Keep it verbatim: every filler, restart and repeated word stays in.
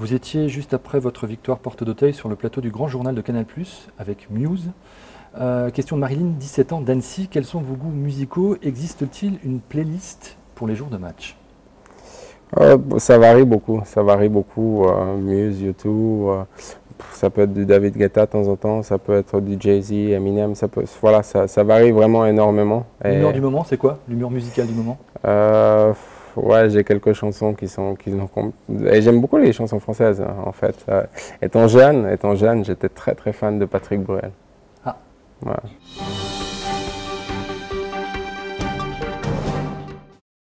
Vous étiez juste après votre victoire Porte d'Auteuil sur le plateau du Grand Journal de Canal plus, avec Muse. Euh, question de Marilyn, dix-sept ans, d'Annecy. Quels sont vos goûts musicaux? Existe-t-il une playlist pour les jours de match? Euh, ça varie beaucoup, ça varie beaucoup. Euh, Muse, U deux, euh, ça peut être du David Guetta de temps en temps, ça peut être du Jay-Z, Eminem, ça peut, voilà, ça, ça varie vraiment énormément. L'humeur du moment, c'est quoi? L'humeur musicale du moment? euh, Ouais, j'ai quelques chansons qui sont, qui sont, et j'aime beaucoup les chansons françaises, hein, en fait. Euh, étant jeune, étant jeune, j'étais très très fan de Patrick Bruel. Ah. Voilà.